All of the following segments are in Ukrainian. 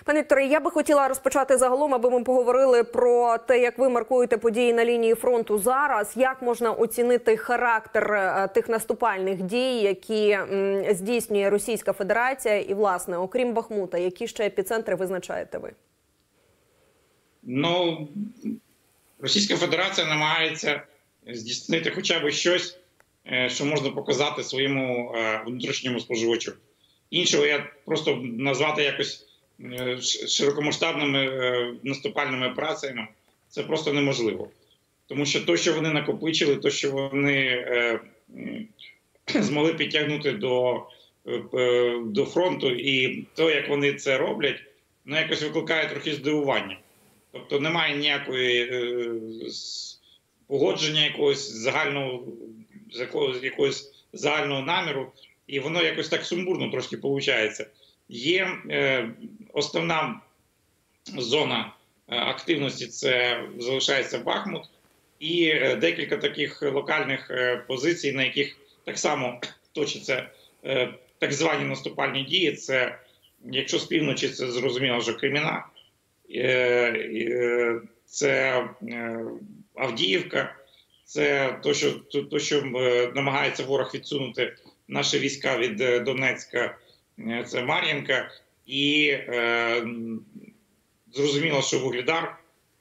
Пане Вікторе, я би хотіла розпочати загалом, аби ми поговорили про те, як ви маркуєте події на лінії фронту зараз. Як можна оцінити характер тих наступальних дій, які здійснює Російська Федерація і, власне, окрім Бахмута, які ще епіцентри визначаєте ви? Ну, Російська Федерація намагається здійснити хоча б щось, що можна показати своєму внутрішньому споживачу. Іншого я просто назвати якось широкомасштабними наступальними операціями, це просто неможливо. Тому що те, що вони накопичили, те, що вони змогли підтягнути до фронту, і те, як вони це роблять, ну, якось викликає трохи здивування. Тобто немає ніякої погодження якогось загального наміру, і воно якось так сумбурно трошки виходить. Є основна зона активності, це залишається Бахмут, і декілька таких локальних позицій, на яких так само точаться так звані наступальні дії. Це, якщо з півночі, це зрозуміло вже Креміна, це Авдіївка, це то, що намагається ворог відсунути наші війська від Донецька, це Мар'їнка, і зрозуміло, що Вугледар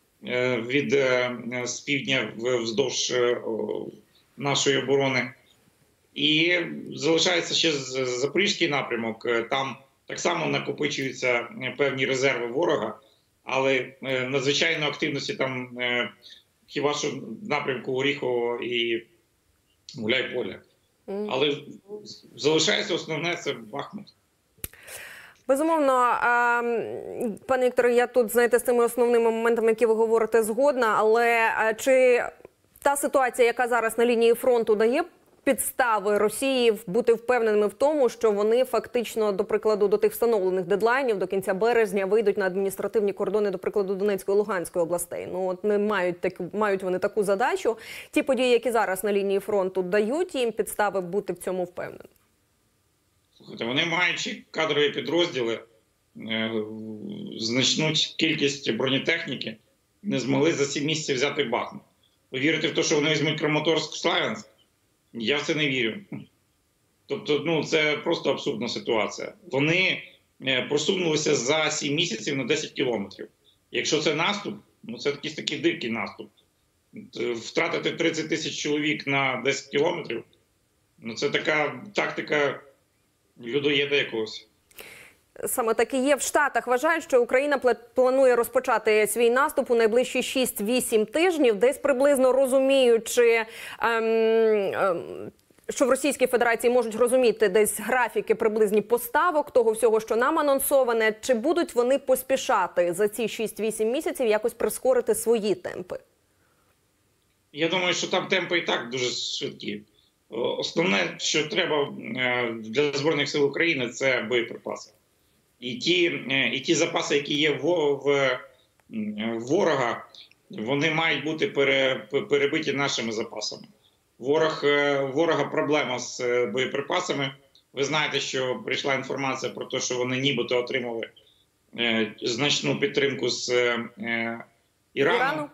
з півдня вздовж нашої оборони. І залишається ще Запорізький напрямок, там так само накопичуються певні резерви ворога, але надзвичайно активності там хіба що в напрямку Оріхового і Гуляйполя. Але залишається основне – це Бахмут. Безумовно, пане Вікторе, я тут, знаєте, з цими основними моментами, які ви говорите, згодна, але чи та ситуація, яка зараз на лінії фронту, дає підстави Росії бути впевненими в тому, що вони фактично, до прикладу, до тих встановлених дедлайнів до кінця березня вийдуть на адміністративні кордони, до прикладу, Донецької і Луганської областей? Ну, от не мають вони таку задачу. Ті події, які зараз на лінії фронту, дають їм підстави бути в цьому впевненими? Слухайте, вони, маючи кадрові підрозділи, значну кількість бронетехніки, не змогли за 7 місяців взяти Бахмут. Ви вірите в те, що вони візьмуть Краматорськ-Славянськ? Я в це не вірю. Тобто, ну, це просто абсурдна ситуація. Вони просунулися за 7 місяців на 10 кілометрів. Якщо це наступ, ну це якийсь такий дикий наступ. Втратити 30 тисяч чоловік на 10 кілометрів, ну це така тактика людоєда якогось. Саме так і є. В Штатах вважають, що Україна планує розпочати свій наступ у найближчі 6-8 тижнів, десь приблизно розуміючи, що в Російській Федерації можуть розуміти десь графіки приблизні поставок того всього, що нам анонсоване. Чи будуть вони поспішати за ці 6-8 місяців якось прискорити свої темпи? Я думаю, що там темпи і так дуже швидкі. Основне, що треба для Збройних сил України – це боєприпаси. І ті запаси, які є в ворога, вони мають бути перебиті нашими запасами. Ворога проблема з боєприпасами. Ви знаєте, що прийшла інформація про те, що вони нібито отримали значну підтримку з Ірану.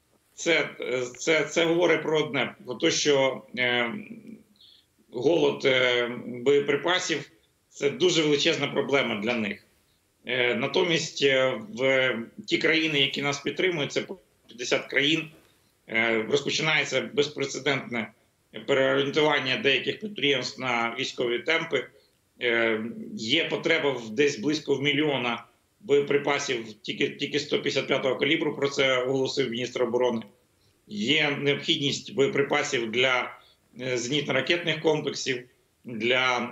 Це говорить про одне, про те, що голод боєприпасів – це дуже величезна проблема для них. Натомість в ті країни, які нас підтримують, це 50 країн, розпочинається безпрецедентне переорієнтування деяких підприємств на військові темпи. Є потреба десь близько 1 мільйона боєприпасів тільки 155-го калібру, про це оголосив міністр оборони. Є необхідність боєприпасів для зенітно-ракетних комплексів, для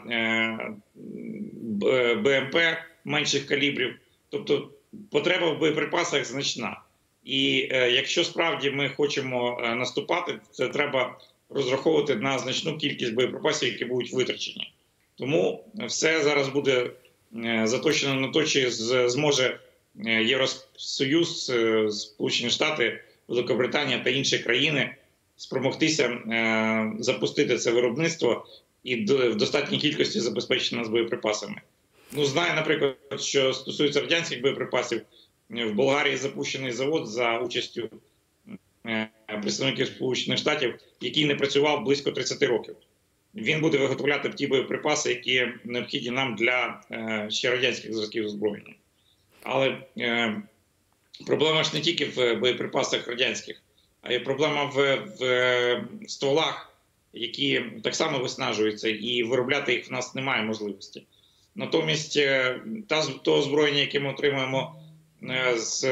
БМП менших калібрів. Тобто потреба в боєприпасах значна. І якщо справді ми хочемо наступати, це треба розраховувати на значну кількість боєприпасів, які будуть витрачені. Тому все зараз буде заточено на те, чи зможе Євросоюз, Сполучені Штати, Великобританія та інші країни спромогтися запустити це виробництво і в достатній кількості забезпечити нас боєприпасами. Ну, знаю, наприклад, що стосується радянських боєприпасів, в Болгарії запущений завод за участю представників Сполучених Штатів, який не працював близько 30 років. Він буде виготовляти ті боєприпаси, які необхідні нам для ще радянських зразків озброєння. Але проблема ж не тільки в боєприпасах радянських, а й проблема в стволах, які так само виснажуються, і виробляти їх в нас немає можливості. Натомість то озброєння, яке ми отримуємо з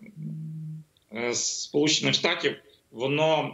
Сполучених Штатів, воно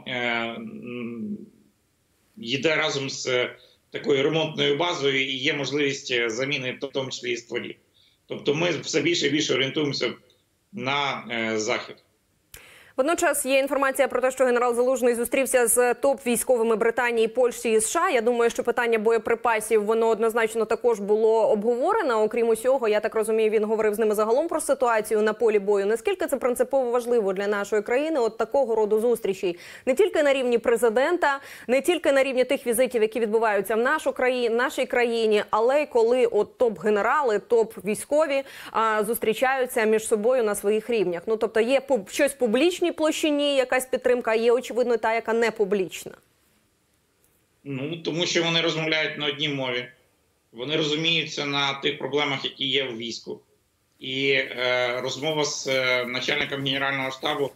йде разом з такою ремонтною базою і є можливість заміни, в тому числі і стволів. Тобто ми все більше і більше орієнтуємося на Захід. Водночас є інформація про те, що генерал Залужний зустрівся з топ-військовими Британії, Польщі і США. Я думаю, що питання боєприпасів, воно однозначно також було обговорено. Окрім усього, я так розумію, він говорив з ними загалом про ситуацію на полі бою. Наскільки це принципово важливо для нашої країни, от такого роду зустрічей? Не тільки на рівні президента, не тільки на рівні тих візитів, які відбуваються в нашій країні, але й коли от топ-генерали, топ-військові зустрічаються між собою на своїх рівнях. Ну, тобто є щось публічне, площині якась підтримка, а є, очевидно, та, яка не публічна? Ну, тому що вони розмовляють на одній мові. Вони розуміються на тих проблемах, які є в війську. І розмова з начальником Генерального штабу,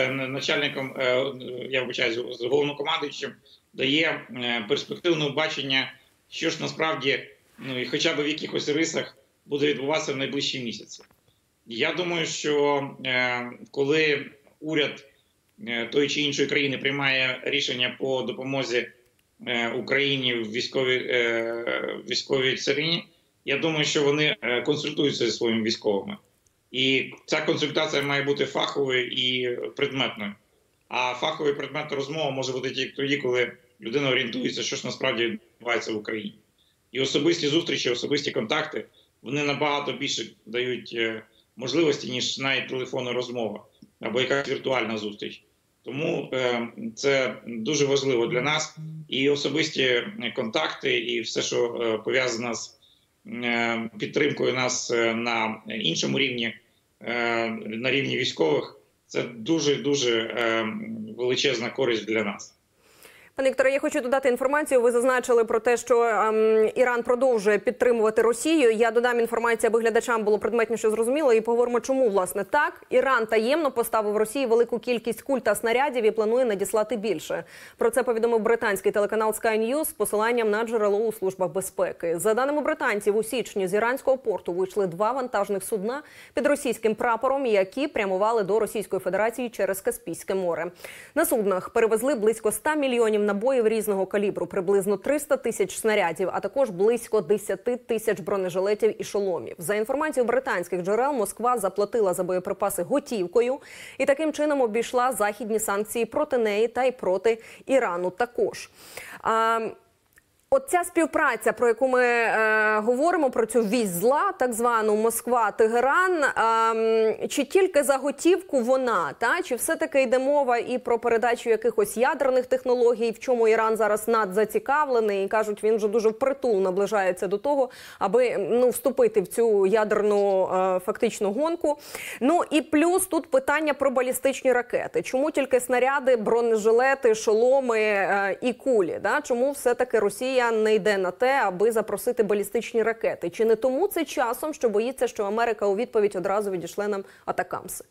з головнокомандуючим, дає перспективне бачення, що ж насправді, ну, і хоча б в якихось рисах буде відбуватися в найближчі місяці. Я думаю, що коли уряд тої чи іншої країни приймає рішення по допомозі Україні в військовій царині, я думаю, що вони консультуються зі своїми військовими. І ця консультація має бути фаховою і предметною. А фахова і предметна розмова може бути тільки тоді, коли людина орієнтується, що ж насправді відбувається в Україні. І особисті зустрічі, особисті контакти, вони набагато більше дають можливості, ніж навіть телефонна розмова або якась віртуальна зустріч. Тому це дуже важливо для нас. І особисті контакти, і все, що пов'язано з підтримкою нас на іншому рівні, на рівні військових, це дуже-дуже величезна користь для нас. Пане Вікторе, я хочу додати інформацію. Ви зазначили про те, що Іран продовжує підтримувати Росію. Я додам інформацію, аби глядачам було предметніше зрозуміло, і поговоримо, чому, власне, так. Іран таємно поставив Росії велику кількість куль та снарядів і планує надіслати більше. Про це повідомив британський телеканал Sky News з посиланням на джерело у службах безпеки. За даними британців, у січні з іранського порту вийшли 2 вантажних судна під російським прапором, які прямували до Російської Федерації через Каспійське море. На суднах перевезли близько 100 мільйонів набоїв різного калібру, приблизно 300 тисяч снарядів, а також близько 10 тисяч бронежилетів і шоломів. За інформацією британських джерел, Москва заплатила за боєприпаси готівкою і таким чином обійшла західні санкції проти неї та й проти Ірану також. От ця співпраця, про яку ми говоримо, про цю вісь зла, так звану Москва-Тегеран, чи тільки за готівку вона, та? Чи все-таки йде мова і про передачу якихось ядерних технологій, в чому Іран зараз надзацікавлений, і кажуть, він вже дуже впритул наближається до того, аби вступити в цю ядерну фактично гонку. Ну і плюс тут питання про балістичні ракети. Чому тільки снаряди, бронежилети, шоломи і кулі? Да? Чому все-таки Росія не йде на те, аби запросити балістичні ракети? Чи не тому це часом, що боїться, що Америка у відповідь одразу відійшле нам атакамси?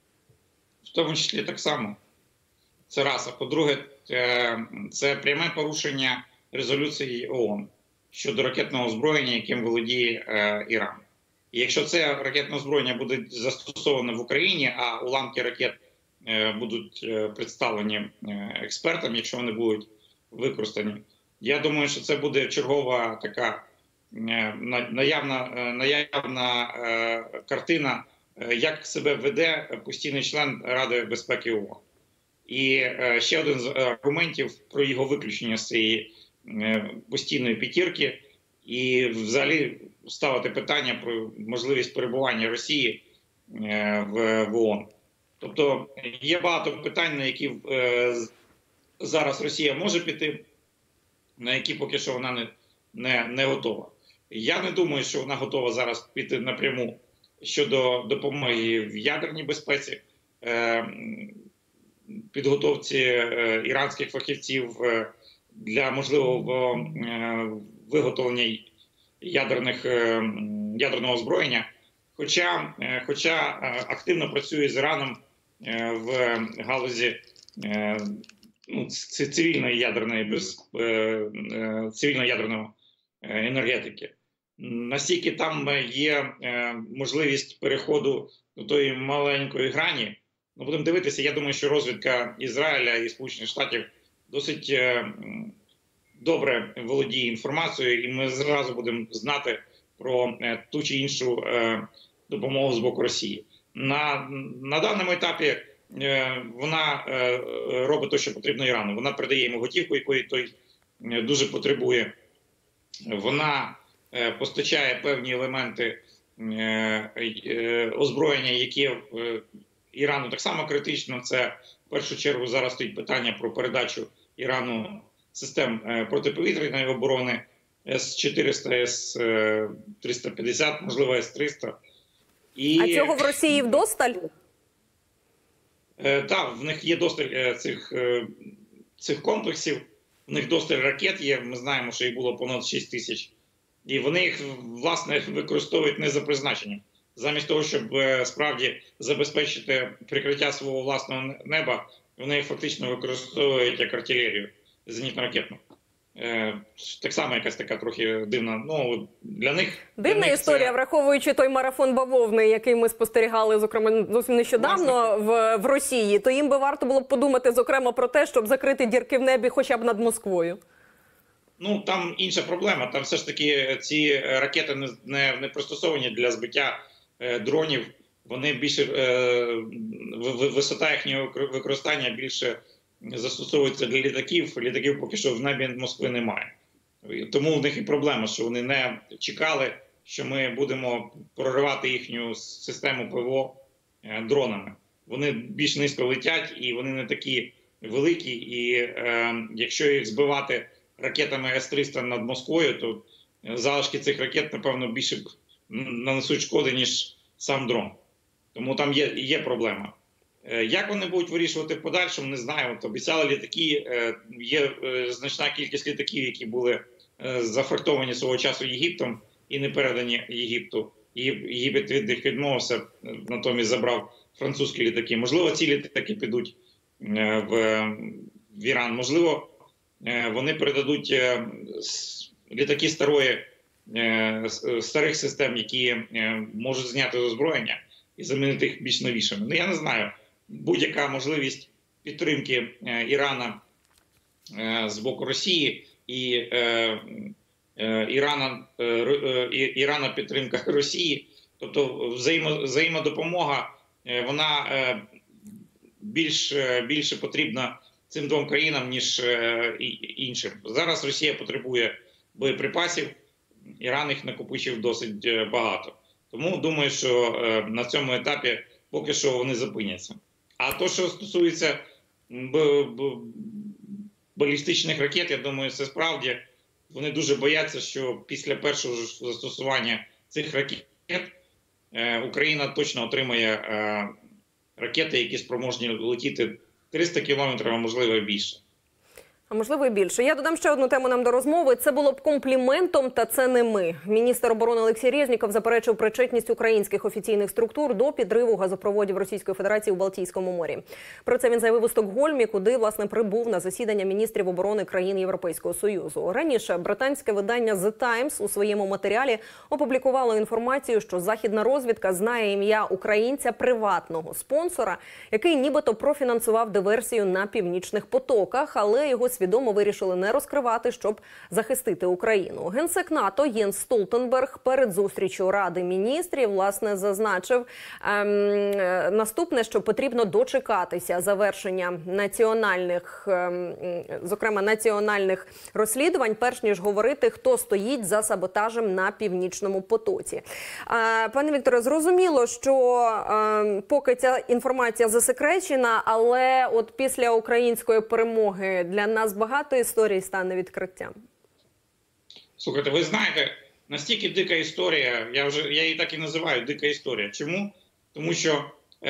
В тому числі так само. Це раз. А по-друге, це пряме порушення резолюції ООН щодо ракетного озброєння, яким володіє Іран. І якщо це ракетне озброєння буде застосоване в Україні, а уламки ракет будуть представлені експертам, якщо вони будуть використані, я думаю, що це буде чергова така наявна картина, як себе веде постійний член Ради безпеки ООН. І ще один з аргументів про його виключення з цієї постійної п'ятірки і взагалі ставити питання про можливість перебування Росії в ООН. Тобто є багато питань, на які зараз Росія може піти, на які поки що вона не готова. Я не думаю, що вона готова зараз піти напряму щодо допомоги в ядерній безпеці, підготовці іранських фахівців для можливого виготовлення ядерного озброєння. Хоча активно працює з Іраном в галузі цивільної ядерної енергетики. Наскільки там є можливість переходу до тої маленької грані, будемо дивитися. Я думаю, що розвідка Ізраїля і Сполучених Штатів досить добре володіє інформацією, і ми зразу будемо знати про ту чи іншу допомогу з боку Росії. На даному етапі вона робить те, що потрібно Ірану. Вона передає йому готівку, якої той дуже потребує. Вона постачає певні елементи озброєння, які Ірану так само критично. Це в першу чергу зараз стоїть питання про передачу Ірану систем протиповітряної оборони С-400, С-350, можливо, С-300. А цього в Росії вдосталь? Так, в них є досталь цих комплексів, в них досталь ракет є, ми знаємо, що їх було понад 6 тисяч. І вони їх, власне, використовують не за призначенням. Замість того, щоб справді забезпечити прикриття свого власного неба, вони їх фактично використовують як артилерію зенітно-ракетну. Так само якась така трохи дивна, для них... Дивна історія, враховуючи той марафон бавовни, який ми спостерігали, зокрема, зовсім нещодавно в Росії, то їм би варто було б подумати, зокрема, про те, щоб закрити дірки в небі хоча б над Москвою. Там інша проблема. Там все ж таки ці ракети не пристосовані для збиття дронів. Вони більше, висота їхнього використання більше застосовується для літаків. Літаків поки що в небі Москви немає. Тому в них і проблема, що вони не чекали, що ми будемо проривати їхню систему ПВО дронами. Вони більш низько летять і вони не такі великі. І якщо їх збивати ракетами С-300 над Москвою, то залишки цих ракет, напевно, більше нанесуть шкоди, ніж сам дрон. Тому там є проблема. Як вони будуть вирішувати в подальшому, не знаю. Обіцяли літаки, є значна кількість літаків, які були зафрахтовані свого часу Єгиптом і не передані Єгипту. Єгипет від них відмовився, натомість забрав французькі літаки. Можливо, ці літаки підуть в Іран. Можливо, вони передадуть літаки старих систем, які можуть зняти озброєння і замінити їх більш новішими. Я не знаю. Будь-яка можливість підтримки Ірана з боку Росії і Ірана підтримка Росії, тобто взаємодопомога, вона більше потрібна цим двом країнам, ніж іншим. Зараз Росія потребує боєприпасів, Іран їх накопичив досить багато. Тому думаю, що на цьому етапі поки що вони зупиняться. А то, що стосується балістичних ракет, я думаю, це справді вони дуже бояться, що після першого застосування цих ракет Україна точно отримає ракети, які спроможні летіти 300 кілометрів, а можливо і більше. А можливо і більше. Я додам ще одну тему нам до розмови. Це було б компліментом, та це не ми. Міністр оборони Олексій Резніков заперечив причетність українських офіційних структур до підриву газопроводів Російської Федерації у Балтійському морі. Про це він заявив у Стокгольмі, куди, власне, прибув на засідання міністрів оборони країн Європейського Союзу. Раніше британське видання The Times у своєму матеріалі опублікувало інформацію, що західна розвідка знає ім'я українця приватного спонсора, який нібито профінансував диверсію на північних потоках, але його свідомо вирішили не розкривати, щоб захистити Україну. Генсек НАТО Єнс Столтенберг перед зустрічю Ради міністрів, власне, зазначив наступне, що потрібно дочекатися завершення національних розслідувань, перш ніж говорити, хто стоїть за саботажем на Північному потоці. Пане Вікторе, зрозуміло, що поки ця інформація засекречена, але от після української перемоги для нас багато історій стане відкриттям. Слухайте, ви знаєте, настільки дика історія, я її так і називаю дика історія. Чому? Тому що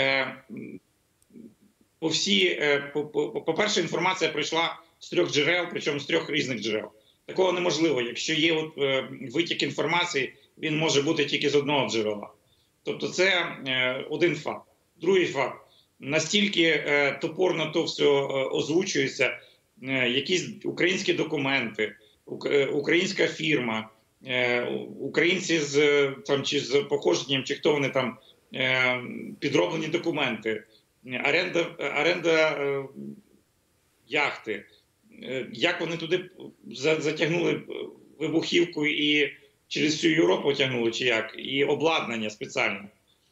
по-перше, інформація прийшла з 3 джерел, причому з 3 різних джерел. Такого неможливо. Якщо є витік інформації, він може бути тільки з одного джерела. Тобто це один факт. Другий факт. Настільки топорно то все озвучується, якісь українські документи, українська фірма, українці чи з походженням, чи хто вони там, підроблені документи, оренда яхти, як вони туди затягнули вибухівку і через всю Європу тягнули, чи як, і обладнання спеціальне.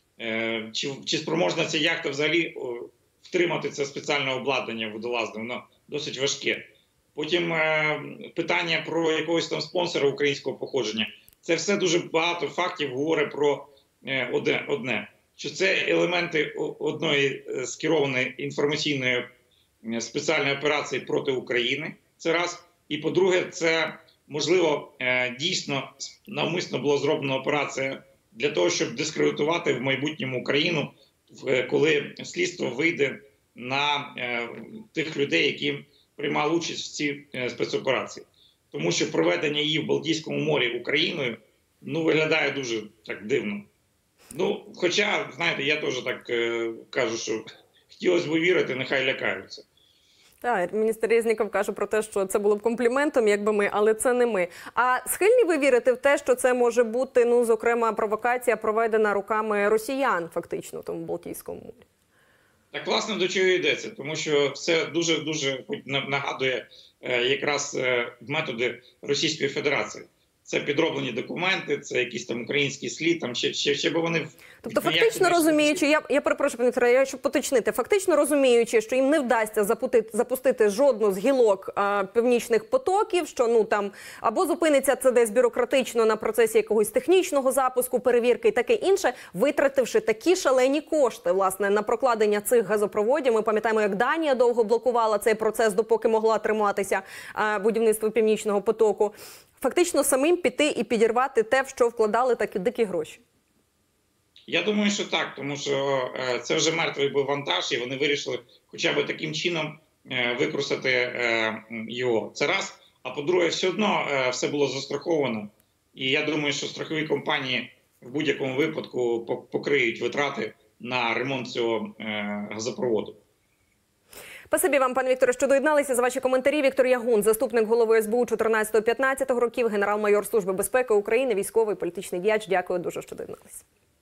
Чи спроможна ця яхта взагалі втримати це спеціальне обладнання водолазне, воно досить важке. Потім питання про якогось там спонсора українського походження. Це все дуже багато фактів говорить про одне, що це елементи одної скерованої інформаційної спеціальної операції проти України, це раз. І по-друге, це, можливо, дійсно навмисно була зроблена операція для того, щоб дискредитувати в майбутньому Україну, коли слідство вийде на тих людей, які приймали участь в цій спецоперації. Тому що проведення її в Балтійському морі Україною, виглядає дуже так дивно. Хоча, знаєте, я теж так кажу, що хотілося б вірити, нехай лякаються. Так, міністр Резніков каже про те, що це було б компліментом, якби ми, але це не ми. А схильні ви вірити в те, що це може бути, зокрема, провокація, проведена руками росіян, фактично, в тому Балтійському морі? Так, власне, до чого йдеться? Тому що це дуже-дуже нагадує якраз методи Російської Федерації. Це підроблені документи, це якісь там українські слід, там ще б вони... Тобто фактично розуміючи, я перепрошую, пане Вікторе, щоб поточнити, фактично розуміючи, що їм не вдасться запустити жодну з гілок північних потоків, що там або зупиниться це десь бюрократично на процесі якогось технічного запуску, перевірки і таке інше, витративши такі шалені кошти, власне, на прокладення цих газопроводів. Ми пам'ятаємо, як Данія довго блокувала цей процес, допоки могла триматися будівництво Північного потоку. Фактично самим піти і підірвати те, в що вкладали такі дикі гроші. Я думаю, що так, тому що це вже мертвий був вантаж, і вони вирішили хоча б таким чином використати його. Це раз. А по-друге, все одно все було застраховано. І я думаю, що страхові компанії в будь-якому випадку покриють витрати на ремонт цього газопроводу. Спасибі вам, пане Вікторе, що доєдналися. За ваші коментарі. Віктор Ягун, заступник голови СБУ 14-15 років, генерал-майор Служби безпеки України, військовий політичний діяч. Дякую дуже, що доєдналися.